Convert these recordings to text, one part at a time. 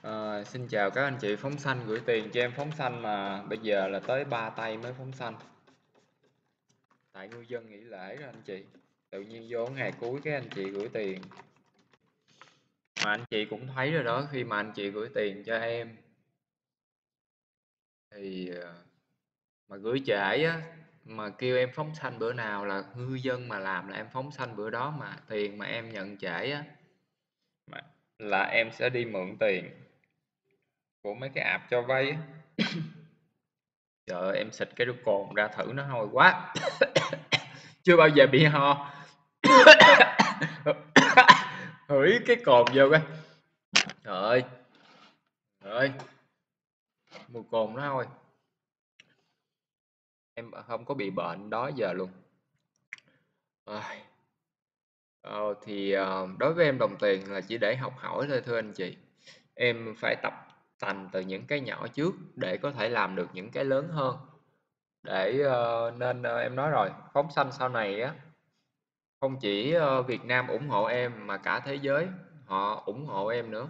Xin chào các anh chị phóng sanh gửi tiền cho em phóng sanh mà bây giờ là tới 3 tay mới phóng sanh. Tại ngư dân nghỉ lễ rồi anh chị. Tự nhiên vô ngày cuối cái anh chị gửi tiền. Mà anh chị cũng thấy rồi đó, khi mà anh chị gửi tiền cho em thì mà gửi trễ á, mà kêu em phóng sanh bữa nào là ngư dân mà làm là em phóng sanh bữa đó, mà tiền mà em nhận trễ á mà là em sẽ đi mượn tiền của mấy cái app cho vay á. Trời ơi, em xịt cái cồn ra thử nó hôi quá. Chưa bao giờ bị ho. Hửi cái cồn vô cái. Trời ơi, mùi cồn nó thôi. Em không có bị bệnh đó giờ luôn. Đối với em đồng tiền là chỉ để học hỏi thôi thưa anh chị. Em phải tập tành từ những cái nhỏ trước để có thể làm được những cái lớn hơn. Em nói rồi, phóng sanh sau này á, không chỉ Việt Nam ủng hộ em mà cả thế giới họ ủng hộ em nữa.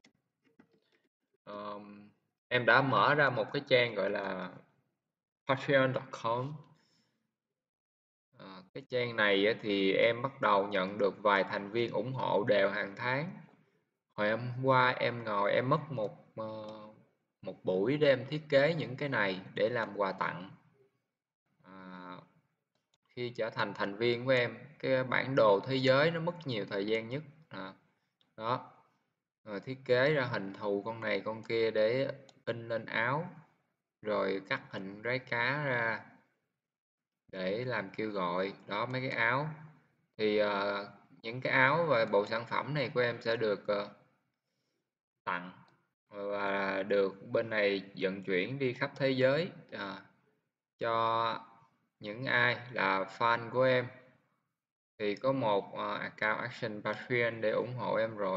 Em đã mở ra một cái trang gọi là patreon.com. Cái trang này á, thì em bắt đầu nhận được vài thành viên ủng hộ đều hàng tháng. Hồi hôm qua em ngồi em mất một buổi để em thiết kế những cái này để làm quà tặng. À, Khi trở thành thành viên của em, cái bản đồ thế giới nó mất nhiều thời gian nhất. Đó, rồi thiết kế ra hình thù con này con kia để in lên áo, rồi cắt hình rái cá ra để làm kêu gọi. Đó, mấy cái áo thì những cái áo và bộ sản phẩm này của em sẽ được tặng và được bên này vận chuyển đi khắp thế giới cho những ai là fan của em. Thì có một account Action Patreon để ủng hộ em rồi.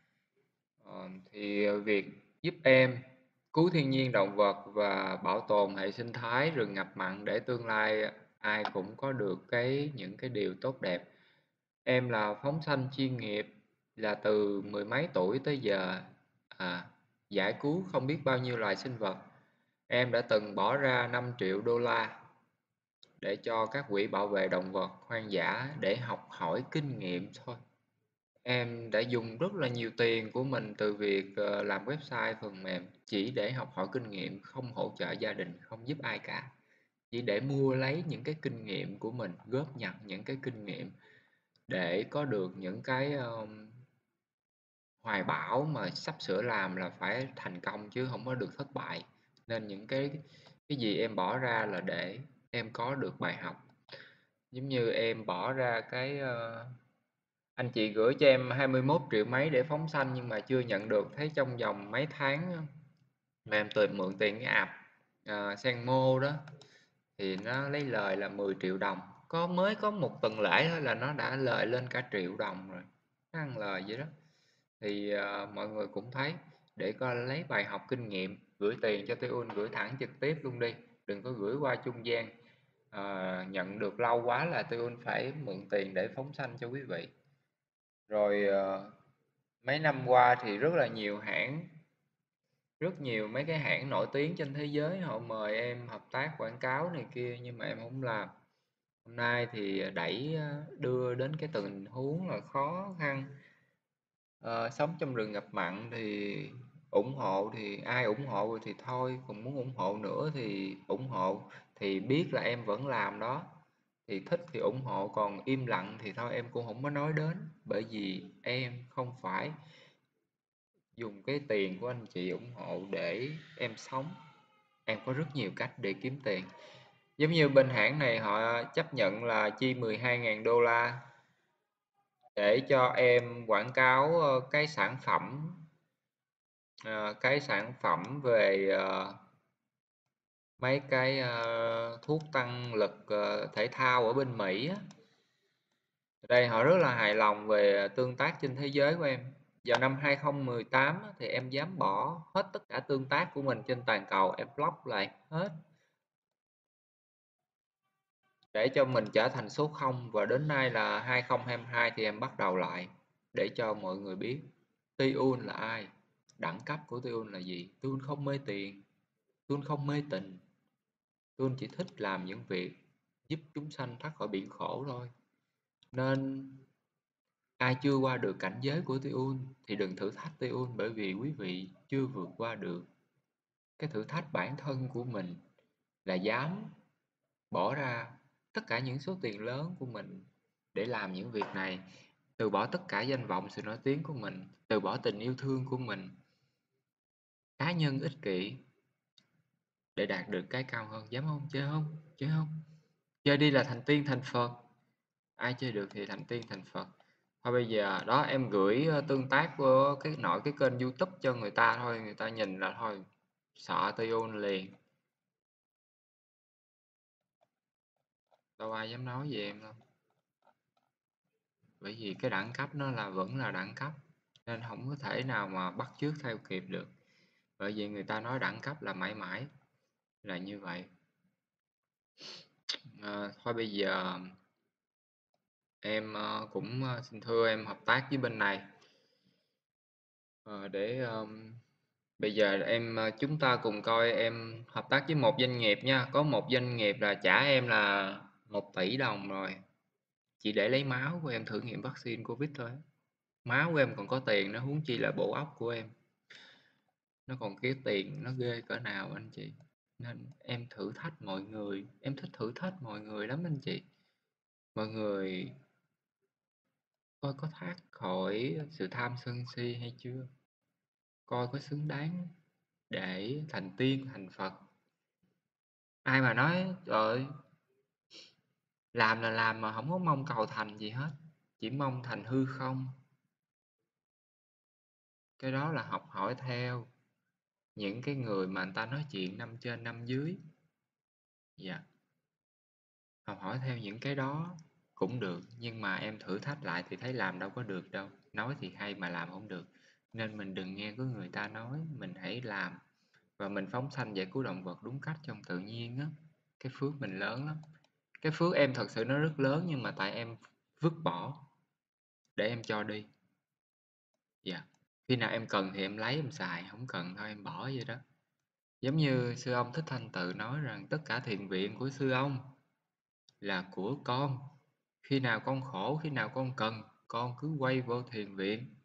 Việc giúp em cứu thiên nhiên động vật và bảo tồn hệ sinh thái rừng ngập mặn để tương lai ai cũng có được những cái điều tốt đẹp. Em là phóng sanh chuyên nghiệp, là từ mười mấy tuổi tới giờ giải cứu không biết bao nhiêu loài sinh vật. Em đã từng bỏ ra 5 triệu đô la để cho các quỹ bảo vệ động vật hoang dã để học hỏi kinh nghiệm thôi. Em đã dùng rất là nhiều tiền của mình từ việc làm website, phần mềm chỉ để học hỏi kinh nghiệm, không hỗ trợ gia đình, không giúp ai cả. Chỉ để mua lấy những cái kinh nghiệm của mình, góp nhặt những cái kinh nghiệm để có được những cái hoài bão mà sắp sửa làm là phải thành công chứ không có được thất bại. Nên những cái gì em bỏ ra là để em có được bài học. Giống như em bỏ ra anh chị gửi cho em 21 triệu mấy để phóng sanh nhưng mà chưa nhận được, thấy trong vòng mấy tháng mà em mượn tiền cái app Senmo đó thì nó lấy lời là 10 triệu đồng. Mới có một tuần lễ thôi là nó đã lời lên cả triệu đồng rồi. Nó ăn lời vậy đó. Thì mọi người cũng thấy, để coi lấy bài học kinh nghiệm, gửi tiền cho Tiêu gửi thẳng trực tiếp luôn đi, đừng có gửi qua trung gian. Nhận được lâu quá là Tiêu phải mượn tiền để phóng sanh cho quý vị. Rồi mấy năm qua thì rất nhiều mấy cái hãng nổi tiếng trên thế giới họ mời em hợp tác quảng cáo này kia nhưng mà em không làm. Hôm nay thì đưa đến cái tình huống là khó khăn. Sống trong rừng ngập mặn thì ủng hộ thì ai ủng hộ thì thôi, còn muốn ủng hộ nữa thì ủng hộ, thì biết là em vẫn làm đó thì thích thì ủng hộ, còn im lặng thì thôi em cũng không có nói đến, bởi vì em không phải dùng cái tiền của anh chị ủng hộ để em sống. Em có rất nhiều cách để kiếm tiền. Giống như bên hãng này họ chấp nhận là chi 12.000 đô la để cho em quảng cáo cái sản phẩm về mấy cái thuốc tăng lực thể thao ở bên Mỹ á. Ở đây họ rất là hài lòng về tương tác trên thế giới của em. Vào năm 2018 á, thì em dám bỏ hết tất cả tương tác của mình trên toàn cầu, em block lại hết để cho mình trở thành số 0, và đến nay là 2022 thì em bắt đầu lại để cho mọi người biết Ti là ai. đẳng cấp của tôi là gì? Tôi không mê tiền, tôi không mê tình, tôi chỉ thích làm những việc giúp chúng sanh thoát khỏi biển khổ thôi. Nên ai chưa qua được cảnh giới của Tiêu thì đừng thử thách Tiêu, bởi vì quý vị chưa vượt qua được cái thử thách bản thân của mình, là dám bỏ ra tất cả những số tiền lớn của mình để làm những việc này, từ bỏ tất cả danh vọng sự nổi tiếng của mình, từ bỏ tình yêu thương của mình, cá nhân ích kỷ để đạt được cái cao hơn. Dám không? Chơi không? Chơi không? Chơi đi là thành tiên thành Phật. Ai chơi được thì thành tiên thành Phật. Thôi bây giờ đó em gửi tương tác của cái kênh YouTube cho người ta thôi, người ta nhìn là thôi sợ Tiêu liền. Đâu ai dám nói về em đâu. Bởi vì cái đẳng cấp nó vẫn là đẳng cấp, nên không có thể nào mà bắt chước theo kịp được. Bởi vì người ta nói đẳng cấp là mãi mãi là như vậy. Thôi bây giờ em cũng xin thưa em hợp tác với bên này. Để bây giờ chúng ta cùng coi, em hợp tác với một doanh nghiệp nha. Có một doanh nghiệp là trả em là 1 tỷ đồng rồi, chỉ để lấy máu của em thử nghiệm vaccine Covid thôi. Máu của em còn có tiền nó, huống chi là bộ óc của em. Nó còn cái tiền nó ghê cỡ nào anh chị. Nên em thử thách mọi người, em thích thử thách mọi người lắm anh chị. Mọi người coi có thoát khỏi sự tham sân si hay chưa? Coi có xứng đáng để thành tiên thành Phật. Ai mà nói trời ơi, làm là làm mà không có mong cầu thành gì hết, chỉ mong thành hư không. Cái đó là học hỏi theo những cái người mà người ta nói chuyện năm trên năm dưới. Dạ, học hỏi theo những cái đó cũng được, nhưng mà em thử thách lại thì thấy làm đâu có được đâu. Nói thì hay mà làm không được. Nên mình đừng nghe có người ta nói, mình hãy làm. Và mình phóng sanh giải cứu động vật đúng cách trong tự nhiên á. Cái phước mình lớn lắm. Cái phước em thật sự nó rất lớn, nhưng mà tại em vứt bỏ để em cho đi. Dạ. Khi nào em cần thì em lấy em xài, không cần thôi em bỏ vậy đó. Giống như sư ông Thích Thanh Tự nói rằng tất cả thiền viện của sư ông là của con. Khi nào con khổ, khi nào con cần, con cứ quay vô thiền viện.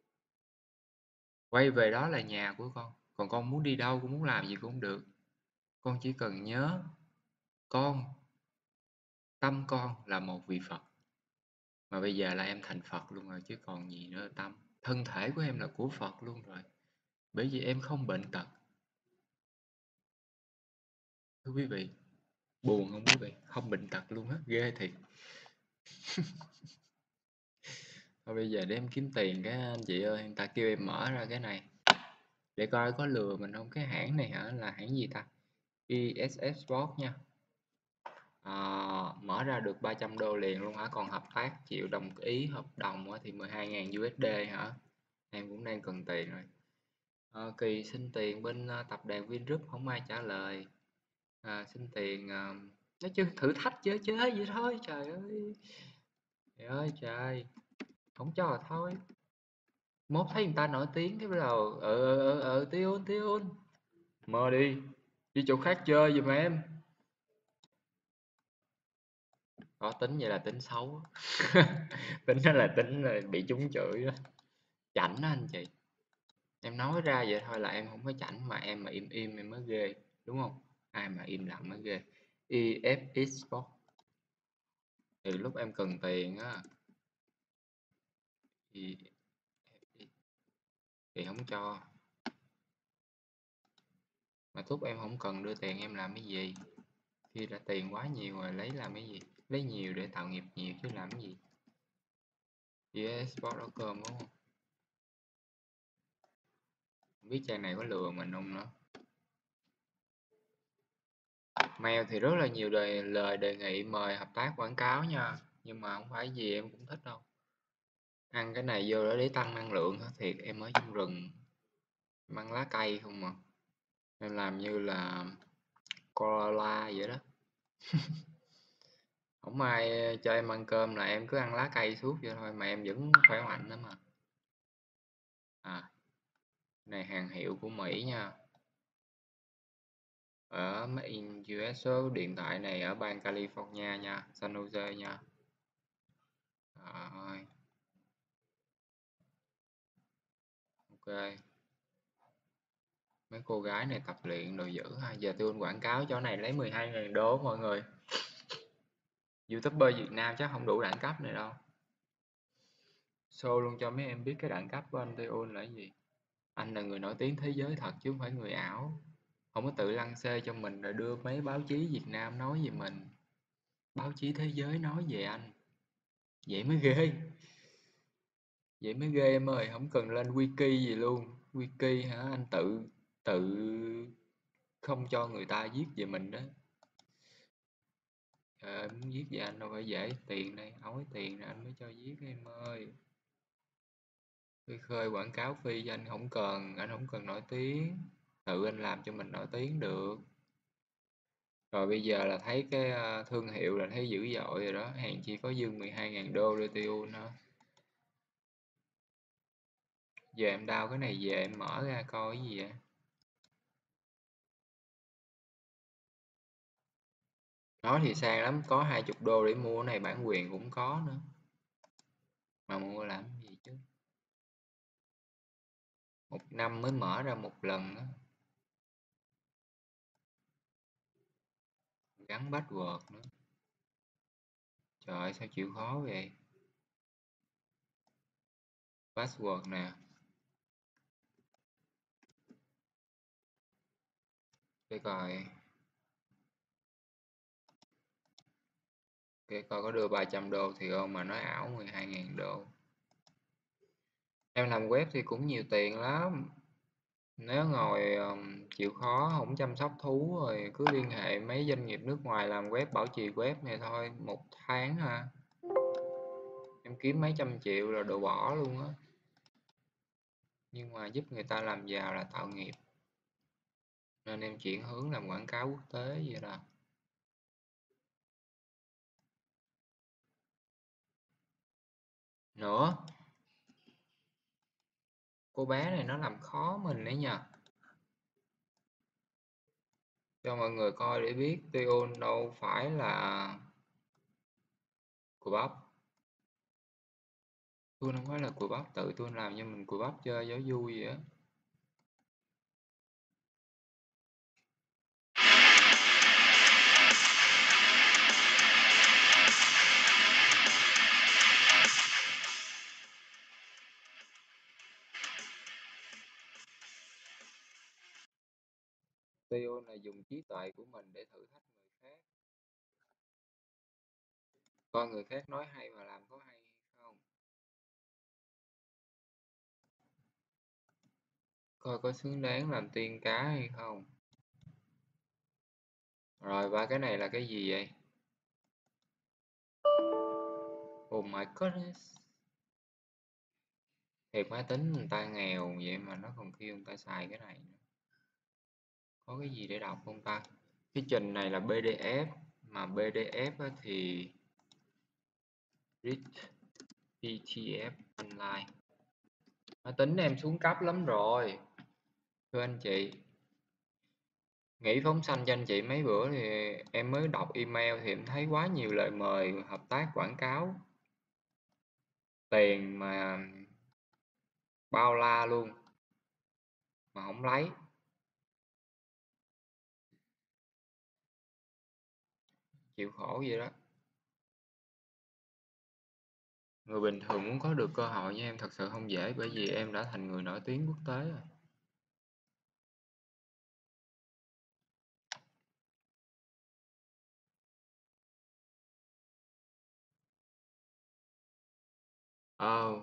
Quay về đó là nhà của con. Còn con muốn đi đâu, con muốn làm gì cũng được. Con chỉ cần nhớ con, tâm con là một vị Phật. Mà bây giờ là em thành Phật luôn rồi chứ còn gì nữa. Tâm, thân thể của em là của Phật luôn rồi. Bởi vì em không bệnh tật. Thưa quý vị, buồn không quý vị? Không bệnh tật luôn á, ghê thiệt. Thôi bây giờ để em kiếm tiền cái anh chị ơi, người ta kêu em mở ra cái này để coi có lừa mình không. Cái hãng này hả, là hãng gì ta? ESS Sport nha. Mở ra được 300 đô liền luôn hả? Còn hợp tác chịu đồng ý hợp đồng thì 12.000 USD hả? Em cũng đang cần tiền rồi. Kỳ xin tiền bên tập đoàn Vingroup không ai trả lời. Xin tiền nói chứ thử thách chơi chơi vậy thôi, trời ơi. Trời ơi trời, không cho là thôi. Mốt thấy người ta nổi tiếng cái bắt đầu Tiêu Tiêu mơ đi chỗ khác chơi giùm em. Có tính vậy là tính xấu. Tính đó là tính là bị trúng chửi đó. Chảnh đó anh chị. Em nói ra vậy thôi là em không có chảnh, mà em mà im im em mới ghê, đúng không? Ai mà im lặng mới ghê. EFX Sport. Từ lúc em cần tiền á thì không cho. Mà thúc em không cần đưa tiền em làm cái gì? Khi đã tiền quá nhiều rồi lấy làm cái gì? Lấy nhiều để tạo nghiệp nhiều chứ làm cái gì? EFX Sport đó cơm đúng không? Không biết trang này có lừa mình không nữa. Mail thì rất là nhiều lời đề nghị mời hợp tác quảng cáo nha, nhưng mà không phải gì em cũng thích đâu. Ăn cái này vô đó để tăng năng lượng hả? Thiệt em ở trong rừng em ăn lá cây không mà. Em làm như là koala vậy đó. Không ai cho em ăn cơm là em cứ ăn lá cây suốt vậy thôi, mà em vẫn khỏe mạnh lắm mà. À, Này hàng hiệu của Mỹ nha. Ở Made in US, số điện thoại này ở bang California nha, San Jose nha. Rồi, ok. Mấy cô gái này tập luyện đồ dữ ha. Giờ tôi quảng cáo chỗ này lấy 12.000 đô mọi người. YouTuber Việt Nam chắc không đủ đẳng cấp này đâu. Show luôn cho mấy em biết cái đẳng cấp của anh Teon là cái gì. Anh là người nổi tiếng thế giới thật chứ không phải người ảo. Không có tự lăng xê cho mình rồi đưa mấy báo chí Việt Nam nói về mình. Báo chí thế giới nói về anh. Vậy mới ghê. Vậy mới ghê em ơi, không cần lên wiki gì luôn. Wiki hả, anh tự tự không cho người ta viết về mình đó. Trời ơi, muốn viết về anh đâu phải dễ, tiền đây, ói tiền rồi anh mới cho viết em ơi. Khơi khơi quảng cáo phi cho anh không cần nổi tiếng. Tự anh làm cho mình nổi tiếng được. Rồi bây giờ là thấy cái thương hiệu là thấy dữ dội rồi đó, hèn chi có dư 12.000 đô để tiêu nữa. Giờ em đao cái này về em mở ra coi cái gì vậy. Nói thì sang lắm, có 20 đô để mua cái này, bản quyền cũng có nữa. Mà mua làm gì chứ? Một năm mới mở ra một lần á. Gắn password nữa. Trời ơi, sao chịu khó vậy? Password nè. Để coi. Để coi có đưa 300 đô thì không, mà nói ảo 12.000 đô. Em làm web thì cũng nhiều tiền lắm. Nếu ngồi chịu khó không chăm sóc thú rồi cứ liên hệ mấy doanh nghiệp nước ngoài làm web, bảo trì web này thôi, một tháng ha. Em kiếm mấy trăm triệu là đồ bỏ luôn á. Nhưng mà giúp người ta làm giàu là tạo nghiệp. Nên em chuyển hướng làm quảng cáo quốc tế vậy đó. Nữa, cô bé này nó làm khó mình đấy nha. Cho mọi người coi để biết Tion đâu phải là cùi bắp. Tôi không phải là cùi bắp, tự tôi làm cho mình cùi bắp chơi cho vui vậy á. Tion là dùng trí tuệ của mình để thử thách người khác. Coi người khác nói hay mà làm có hay không. Coi có xứng đáng làm tiên cá hay không. Rồi, và cái này là cái gì vậy? Oh my goodness. Thiệt máy tính người ta nghèo vậy mà nó còn kêu người ta xài cái này nữa. Có cái gì để đọc không ta? Cái trình này là PDF, mà PDF á thì read PDF online. Máy tính em xuống cấp lắm rồi. Thưa anh chị, nghỉ phóng sanh cho anh chị mấy bữa thì em mới đọc email thì em thấy quá nhiều lời mời hợp tác quảng cáo. Tiền mà bao la luôn mà không lấy. Chịu khổ vậy đó. Người bình thường muốn có được cơ hội như em thật sự không dễ, bởi vì em đã thành người nổi tiếng quốc tế rồi. Ờ,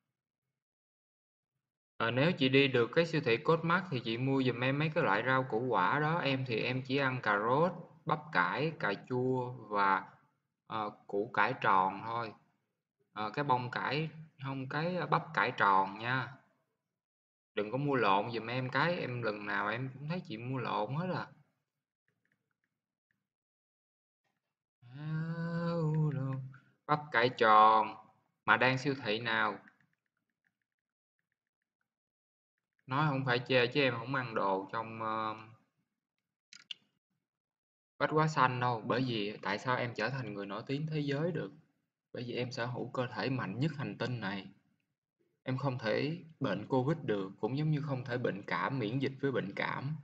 nếu chị đi được cái siêu thị Costmart thì chị mua giùm em mấy cái loại rau củ quả đó. Em thì em chỉ ăn cà rốt, bắp cải, cà chua và củ cải tròn thôi. Cái bông cải, không, cái bắp cải tròn nha. Đừng có mua lộn giùm em, cái em lần nào em cũng thấy chị mua lộn hết à. Bắp cải tròn mà đang siêu thị nào? Nói không phải chê chứ em không ăn đồ trong Bách Hóa Xanh đâu, bởi vì tại sao em trở thành người nổi tiếng thế giới được? Bởi vì em sở hữu cơ thể mạnh nhất hành tinh này. Em không thể bệnh Covid được, cũng giống như không thể bệnh cảm, miễn dịch với bệnh cảm.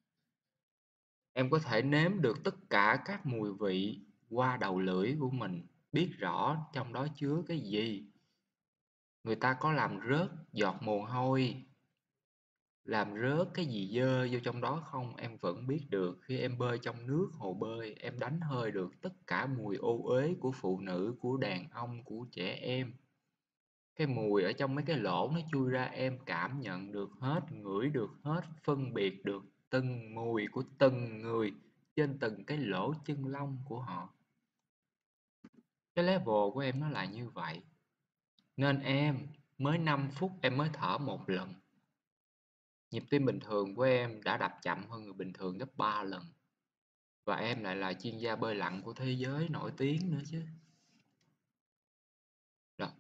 Em có thể nếm được tất cả các mùi vị qua đầu lưỡi của mình, biết rõ trong đó chứa cái gì. Người ta có làm rớt giọt mồ hôi, làm rớt cái gì dơ vô trong đó không, em vẫn biết được. Khi em bơi trong nước hồ bơi, em đánh hơi được tất cả mùi ô uế của phụ nữ, của đàn ông, của trẻ em. Cái mùi ở trong mấy cái lỗ nó chui ra em cảm nhận được hết, ngửi được hết, phân biệt được từng mùi của từng người trên từng cái lỗ chân lông của họ. Cái level của em nó là như vậy. Nên em mới 5 phút em mới thở một lần. Nhịp tim bình thường của em đã đập chậm hơn người bình thường gấp 3 lần. Và em lại là chuyên gia bơi lặn của thế giới nổi tiếng nữa chứ. Đó.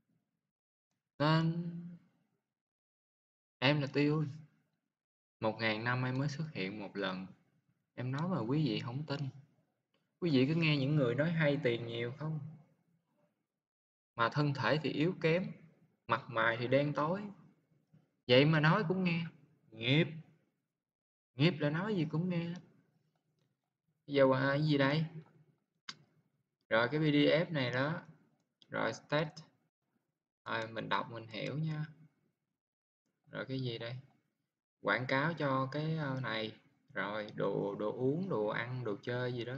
Nên em là Tiêu. 1.000 năm em mới xuất hiện một lần. Em nói mà quý vị không tin. Quý vị cứ nghe những người nói hay tiền nhiều không? Mà thân thể thì yếu kém, mặt mày thì đen tối. Vậy mà nói cũng nghe. Nghiệp, nghiệp là nói gì cũng nghe. Giờ qua cái gì đây? Rồi cái PDF này đó. Rồi state. Rồi mình đọc mình hiểu nha. Rồi cái gì đây? Quảng cáo cho cái này. Rồi đồ uống, đồ ăn, đồ chơi gì đó.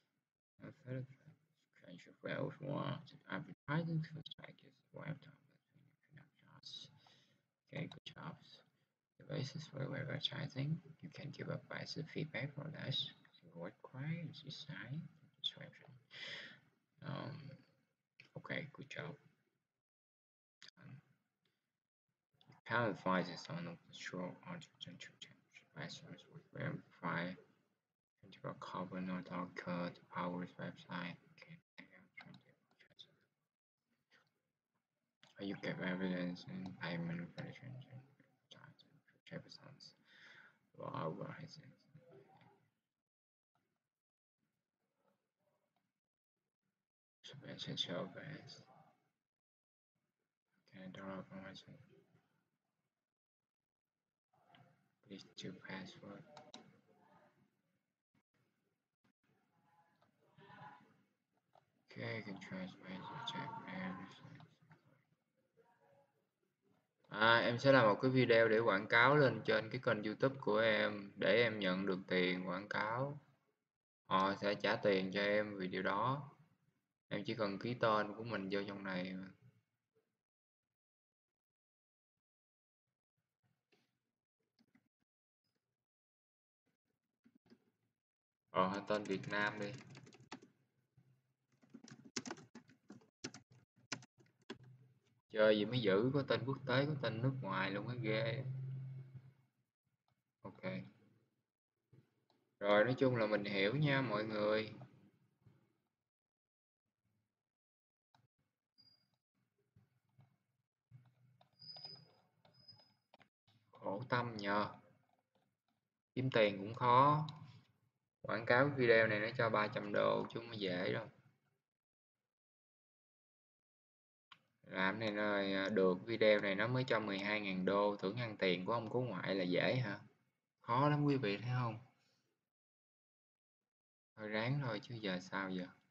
Okay, good job. The basis for advertising. You can give a positive feedback for this. What requires design description. Okay, good job. Clarify this on the show artificial measures would verify control carbon or code powers website. You get evidence in payment manipulations and represents rising. Submission show base. Can draw information. Please to password. Okay, can transmit check everything. Em sẽ làm một cái video để quảng cáo lên trên cái kênh YouTube của em để em nhận được tiền quảng cáo. Họ sẽ trả tiền cho em vì điều đó. Em chỉ cần ký tên của mình vô trong này. Tên Việt Nam đi. Chơi gì mới giữ, có tên quốc tế, có tên nước ngoài luôn á, ghê. Ok. Rồi nói chung là mình hiểu nha mọi người. Khổ tâm nhờ. Kiếm tiền cũng khó. Quảng cáo video này nó cho 300 đô chứ không có dễ đâu. Làm này rồi được video này nó mới cho 12.000 đô, tưởng ăn tiền của ông cố ngoại là dễ hả? Khó lắm quý vị thấy không? Thôi ráng thôi chứ giờ sao giờ.